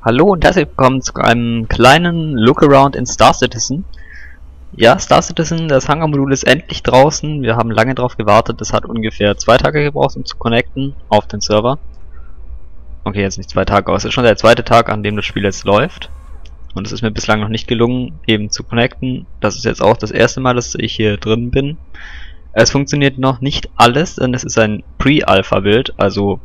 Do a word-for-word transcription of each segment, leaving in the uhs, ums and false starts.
Hallo und herzlich willkommen zu einem kleinen Lookaround in Star Citizen. Ja, Star Citizen, das Hangar-Modul ist endlich draußen. Wir haben lange drauf gewartet. Das hat ungefähr zwei Tage gebraucht, um zu connecten auf den Server. Okay, jetzt nicht zwei Tage, aber es ist schon der zweite Tag, an dem das Spiel jetzt läuft. Und es ist mir bislang noch nicht gelungen, eben zu connecten. Das ist jetzt auch das erste Mal, dass ich hier drin bin. Es funktioniert noch nicht alles, denn es ist ein Pre-Alpha-Bild, also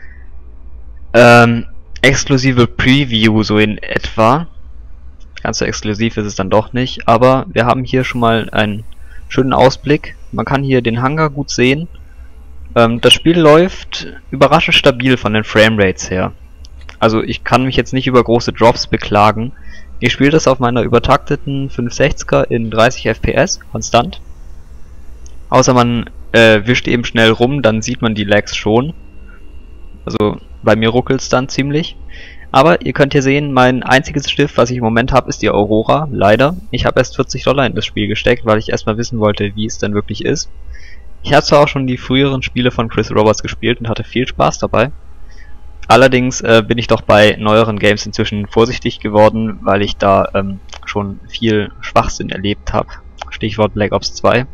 ähm, exklusive Preview so in etwa. Ganz so exklusiv ist es dann doch nicht, aber wir haben hier schon mal einen schönen Ausblick. Man kann hier den Hangar gut sehen. Ähm, das Spiel läuft überraschend stabil von den Framerates her. Also ich kann mich jetzt nicht über große Drops beklagen. Ich spiele das auf meiner übertakteten fünfhundertsechziger in dreißig F P S, konstant. Außer man äh, wischt eben schnell rum, dann sieht man die Lags schon. Also bei mir ruckelt es dann ziemlich. Aber ihr könnt hier sehen, mein einziges Schiff, was ich im Moment habe, ist die Aurora. Leider. Ich habe erst vierzig Dollar in das Spiel gesteckt, weil ich erstmal wissen wollte, wie es denn wirklich ist. Ich habe zwar auch schon die früheren Spiele von Chris Roberts gespielt und hatte viel Spaß dabei. Allerdings äh, bin ich doch bei neueren Games inzwischen vorsichtig geworden, weil ich da ähm, schon viel Schwachsinn erlebt habe. Stichwort Black Ops zwei.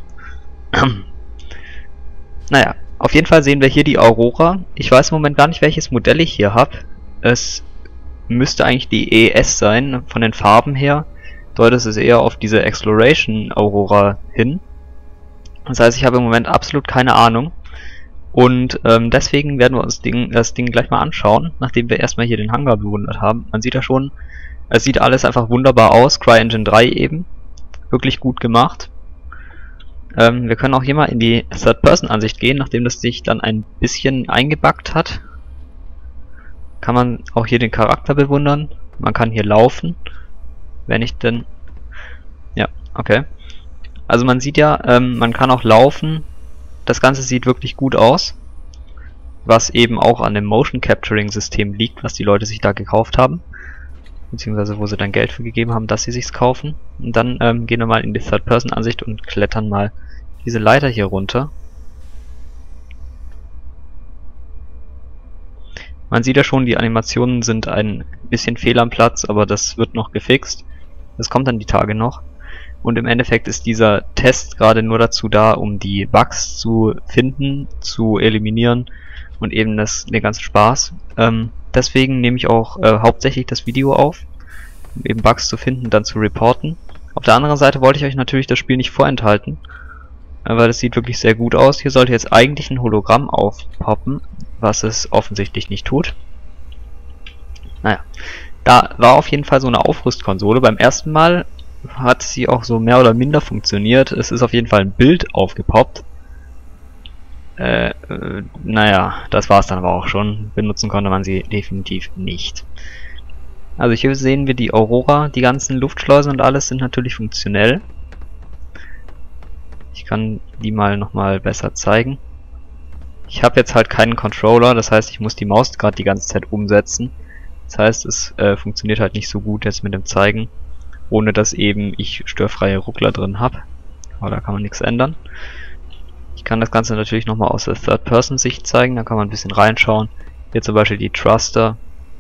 Naja, auf jeden Fall sehen wir hier die Aurora. Ich weiß im Moment gar nicht, welches Modell ich hier habe. Es müsste eigentlich die E S sein, von den Farben her. Deutet es eher auf diese Exploration Aurora hin. Das heißt, ich habe im Moment absolut keine Ahnung. Und ähm, deswegen werden wir uns Ding, das Ding gleich mal anschauen, nachdem wir erstmal hier den Hangar bewundert haben. Man sieht ja schon, es sieht alles einfach wunderbar aus. CryEngine drei eben. Wirklich gut gemacht. Ähm, wir können auch hier mal in die Third-Person-Ansicht gehen, nachdem das sich dann ein bisschen eingebuggt hat. Kann man auch hier den Charakter bewundern. Man kann hier laufen. Wenn ich denn... Ja, okay. Also man sieht ja, ähm, man kann auch laufen. Das Ganze sieht wirklich gut aus. Was eben auch an dem Motion Capturing System liegt, was die Leute sich da gekauft haben. Beziehungsweise wo sie dann Geld für gegeben haben, dass sie sich's kaufen. Und dann ähm, gehen wir mal in die Third-Person-Ansicht und klettern mal diese Leiter hier runter. Man sieht ja schon, die Animationen sind ein bisschen fehl am Platz, aber das wird noch gefixt. Das kommt dann die Tage noch. Und im Endeffekt ist dieser Test gerade nur dazu da, um die Bugs zu finden, zu eliminieren und eben das, den ganzen Spaß. Ähm, deswegen nehme ich auch äh, hauptsächlich das Video auf, um eben Bugs zu finden, dann zu reporten. Auf der anderen Seite wollte ich euch natürlich das Spiel nicht vorenthalten, äh, weil es sieht wirklich sehr gut aus. Hier sollte jetzt eigentlich ein Hologramm aufpoppen, was es offensichtlich nicht tut. Naja, da war auf jeden Fall so eine Aufrüstkonsole. Beim ersten Mal hat sie auch so mehr oder minder funktioniert. Es ist auf jeden Fall ein Bild aufgepoppt. Äh, äh, naja, das war's dann aber auch schon. Benutzen konnte man sie definitiv nicht. Also hier sehen wir die Aurora. Die ganzen Luftschleusen und alles sind natürlich funktionell. Ich kann die mal nochmal besser zeigen. Ich habe jetzt halt keinen Controller, das heißt, ich muss die Maus gerade die ganze Zeit umsetzen. Das heißt, es äh, funktioniert halt nicht so gut jetzt mit dem Zeigen, ohne dass eben ich störfreie Ruckler drin habe. Aber da kann man nichts ändern. Ich kann das Ganze natürlich nochmal aus der Third-Person-Sicht zeigen, da kann man ein bisschen reinschauen. Hier zum Beispiel die Thruster.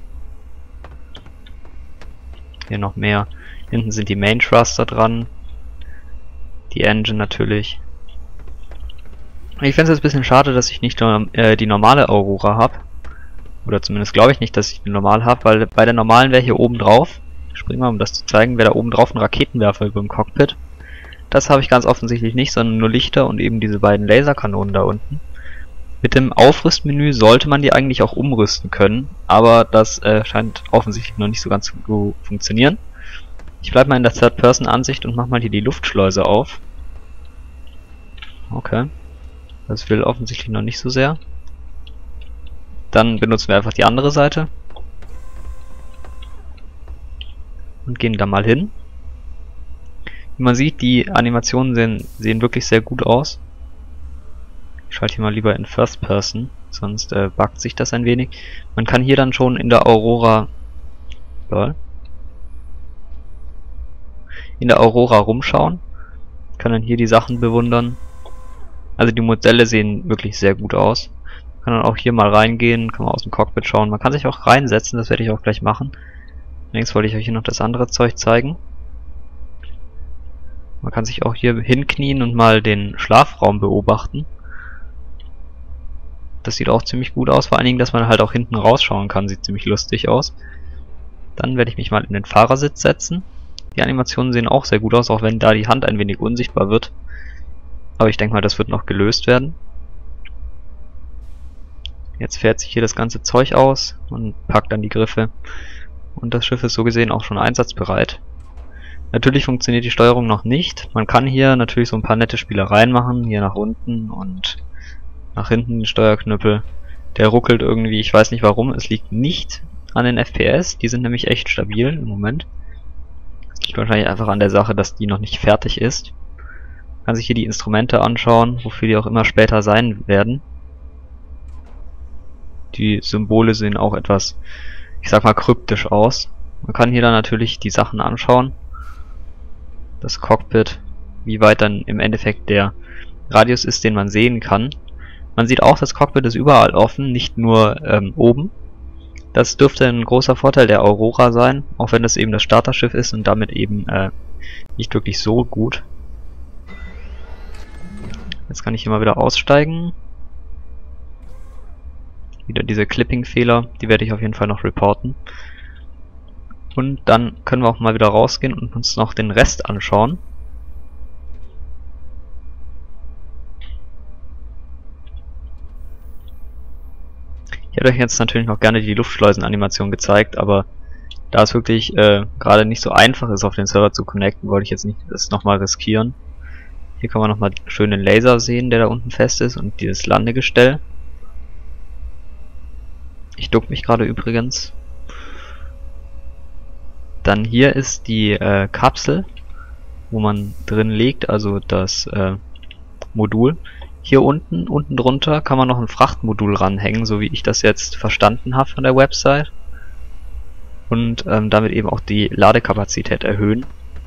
Hier noch mehr. Hinten sind die Main Thruster dran. Die Engine natürlich. Ich finde es jetzt ein bisschen schade, dass ich nicht äh, die normale Aurora habe. Oder zumindest glaube ich nicht, dass ich die normal habe, weil bei der normalen wäre hier oben drauf, ich springe mal, um das zu zeigen, wäre da oben drauf ein Raketenwerfer über dem Cockpit. Das habe ich ganz offensichtlich nicht, sondern nur Lichter und eben diese beiden Laserkanonen da unten. Mit dem Aufrüstmenü sollte man die eigentlich auch umrüsten können, aber das äh, scheint offensichtlich noch nicht so ganz zu funktionieren. Ich bleibe mal in der Third-Person-Ansicht und mache mal hier die Luftschleuse auf. Okay. Das will offensichtlich noch nicht so sehr. Dann benutzen wir einfach die andere Seite. Und gehen da mal hin. Wie man sieht, die Animationen sehen, sehen wirklich sehr gut aus. Ich schalte hier mal lieber in First Person, sonst äh, buggt sich das ein wenig. Man kann hier dann schon in der Aurora... Lol. In der Aurora rumschauen. Kann dann hier die Sachen bewundern. Also die Modelle sehen wirklich sehr gut aus. Kann dann auch hier mal reingehen, kann man aus dem Cockpit schauen. Man kann sich auch reinsetzen, das werde ich auch gleich machen. Links wollte ich euch hier noch das andere Zeug zeigen. Man kann sich auch hier hinknien und mal den Schlafraum beobachten. Das sieht auch ziemlich gut aus, vor allen Dingen, dass man halt auch hinten rausschauen kann, sieht ziemlich lustig aus. Dann werde ich mich mal in den Fahrersitz setzen. Die Animationen sehen auch sehr gut aus, auch wenn da die Hand ein wenig unsichtbar wird. Aber ich denke mal, das wird noch gelöst werden. Jetzt fährt sich hier das ganze Zeug aus und packt dann die Griffe. Und das Schiff ist so gesehen auch schon einsatzbereit. Natürlich funktioniert die Steuerung noch nicht. Man kann hier natürlich so ein paar nette Spielereien machen, hier nach unten und nach hinten den Steuerknüppel. Der ruckelt irgendwie, ich weiß nicht warum, es liegt nicht an den F P S, die sind nämlich echt stabil im Moment. Es liegt wahrscheinlich einfach an der Sache, dass die noch nicht fertig ist. Man kann sich hier die Instrumente anschauen, wofür die auch immer später sein werden. Die Symbole sehen auch etwas, ich sag mal, kryptisch aus. Man kann hier dann natürlich die Sachen anschauen. Das Cockpit, wie weit dann im Endeffekt der Radius ist, den man sehen kann. Man sieht auch, das Cockpit ist überall offen, nicht nur ähm, oben. Das dürfte ein großer Vorteil der Aurora sein, auch wenn das eben das Starterschiff ist und damit eben äh, nicht wirklich so gut. Jetzt kann ich hier mal wieder aussteigen. Wieder diese Clipping-Fehler, die werde ich auf jeden Fall noch reporten. Und dann können wir auch mal wieder rausgehen und uns noch den Rest anschauen. Ich hätte euch jetzt natürlich noch gerne die Luftschleusen-Animation gezeigt, aber da es wirklich äh, gerade nicht so einfach ist, auf den Server zu connecten, wollte ich jetzt nicht das nochmal riskieren. Hier kann man nochmal schön den Laser sehen, der da unten fest ist, und dieses Landegestell. Ich duck mich gerade übrigens. Dann hier ist die äh, Kapsel, wo man drin liegt, also das äh, Modul. Hier unten, unten drunter kann man noch ein Frachtmodul ranhängen, so wie ich das jetzt verstanden habe von der Website. Und ähm, damit eben auch die Ladekapazität erhöhen.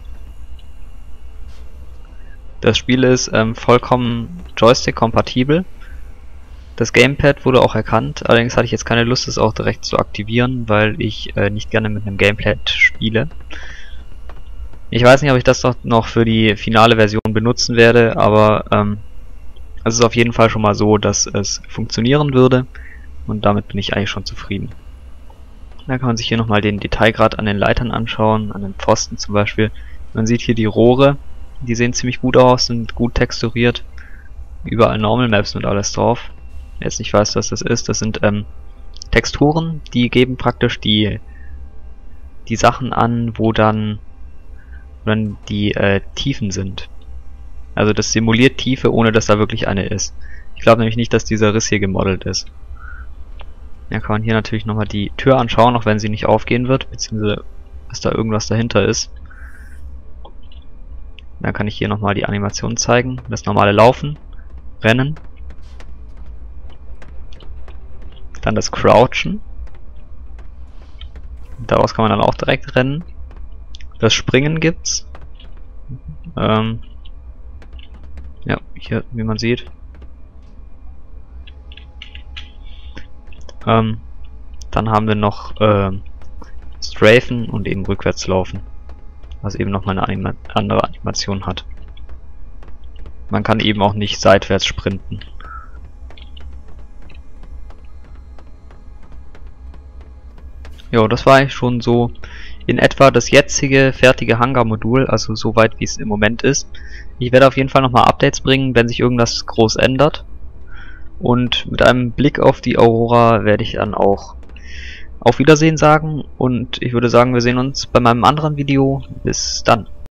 Das Spiel ist ähm, vollkommen Joystick-kompatibel. Das Gamepad wurde auch erkannt, allerdings hatte ich jetzt keine Lust, es auch direkt zu aktivieren, weil ich äh, nicht gerne mit einem Gamepad spiele. Ich weiß nicht, ob ich das doch noch für die finale Version benutzen werde, aber ähm, es ist auf jeden Fall schon mal so, dass es funktionieren würde, und damit bin ich eigentlich schon zufrieden. Da kann man sich hier nochmal den Detailgrad an den Leitern anschauen, an den Pfosten zum Beispiel. Man sieht hier die Rohre, die sehen ziemlich gut aus, sind gut texturiert, überall Normal Maps und alles drauf. Wer jetzt nicht weiß, was das ist, das sind ähm, Texturen, die geben praktisch die die Sachen an, wo dann, wo dann die äh, Tiefen sind. Also das simuliert Tiefe, ohne dass da wirklich eine ist. Ich glaube nämlich nicht, dass dieser Riss hier gemodelt ist. Ja, kann man hier natürlich nochmal die Tür anschauen, auch wenn sie nicht aufgehen wird, beziehungsweise dass da irgendwas dahinter ist. Dann kann ich hier nochmal die Animation zeigen. Das normale Laufen, Rennen. Dann das Crouchen. Daraus kann man dann auch direkt rennen. Das Springen gibt's. Ähm, ja, hier, wie man sieht. Ähm, dann haben wir noch ähm, Strafen und eben rückwärts laufen, was eben nochmal eine Anima andere Animation hat. Man kann eben auch nicht seitwärts sprinten. Jo, das war eigentlich schon so in etwa das jetzige fertige Hangar-Modul, also so weit wie es im Moment ist. Ich werde auf jeden Fall nochmal Updates bringen, wenn sich irgendwas groß ändert. Und mit einem Blick auf die Aurora werde ich dann auch auf Wiedersehen sagen. Und ich würde sagen, wir sehen uns bei meinem anderen Video. Bis dann.